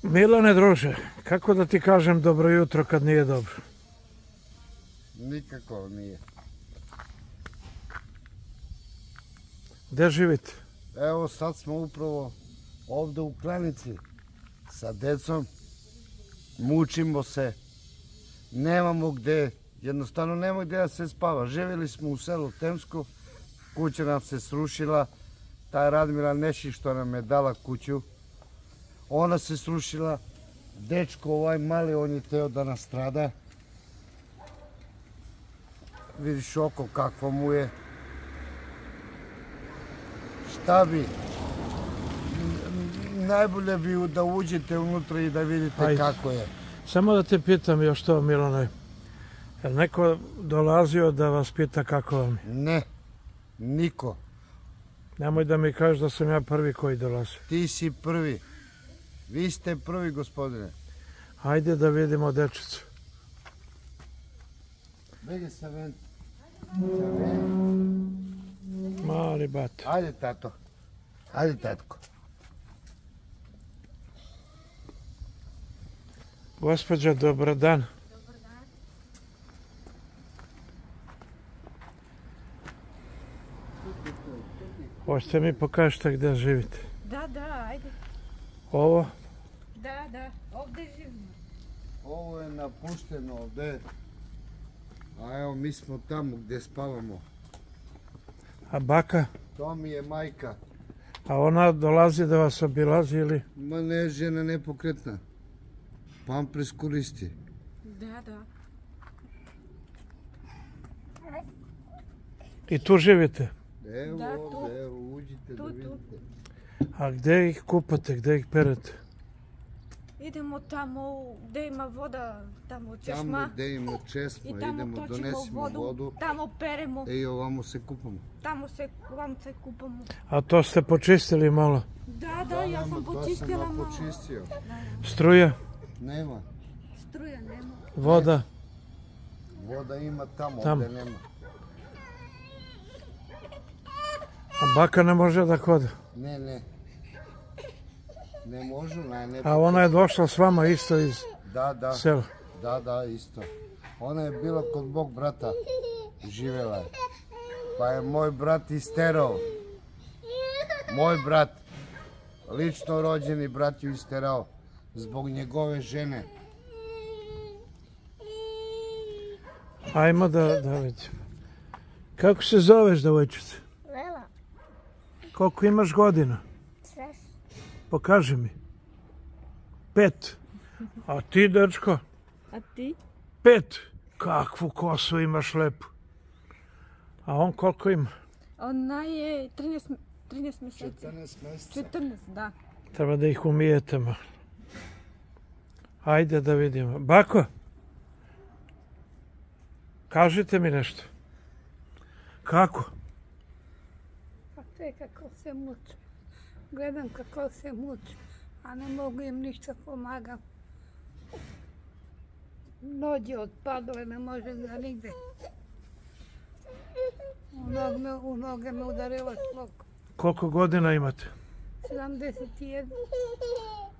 Milane druže, kako da ti kažem dobro jutro kad nije dobro? Nikako nije. Gde živite? Evo sad smo upravo ovdje u klanici sa decom. Mučimo se. Nemamo gde, jednostavno nema gde da se spava. Živjeli smo u selu Temsko, kuća nam se srušila. Ta Radmila Nešić što nam je dala kuću, ona se srušila. Dečko ovaj mali, on je teo da nastrada. Vidiš oko kakvo mu je. Šta bi? Najbolje bi da uđete unutra i da vidite kako je. Samo da te pitam još to, Milane. Je li neko dolazio da vas pita kako vam je? Ne, niko. Nemoj da mi kažeš da sam ja prvi koji dolazio. Ti si prvi. Vi ste prvi, gospodine. Hajde da vidimo dečicu. Vidi se ven. Mali bat. Ajde, tato. Ajde, tatko. Gospođa, dobar dan. Dobar dan. Hoćete mi pokažete gdje živite? Da, ajde. Ovo? Da, ovdje živimo. Ovo je napušteno ovdje. A evo, mi smo tamo gdje spavamo. A baka? To mi je majka. A ona dolazi da vas obilazi ili? Ma ne, žena nepokretna. Pampres koristi. Da. I tu živite? Evo Da, ovdje, evo, uđite da vidite. A gdje ih kupate, gdje ih perete? Idemo tamo gdje ima voda, tamo češma. Tamo gdje ima česma, I tamo idemo, točimo donesimo vodu. Tamo peremo, I ovamo se kupamo. tamo se kupamo. A to ste počistili malo? Da, ja sam počistila To sam malo. počistio. Struja? Nema. Struja nema. Voda? Voda ima tamo, Tamo. ovdje nema. A baka ne može da hoda? Ne. Ne možu, ne. A ona je došla s vama isto iz Da. sela? Da, isto. Ona je bila kod mog brata, živjela je. Pa je moj brat isterao. Moj brat, lično rođeni brat ju isterao zbog njegove žene. Ajmo da vidimo. Kako se zoveš, devojčice? Lela, Koliko imaš godina? 6. Pokaži mi. 5. A ti, dečko? A ti? 5. Kakvu kosu imaš lepu. A on koliko ima? Ona je 13 mjeseci. 14 mjeseca. 14, da. Treba da ih umijete malo. Ajde da vidimo. Bako? Kažite mi nešto. Kako? Pa te kako se muče. Gledam kako se muče, a ne mogu im ništa pomagam. Nođe odpadle, ne možem da nigde. U noge me udarila šlok. Koliko godina imate? 71.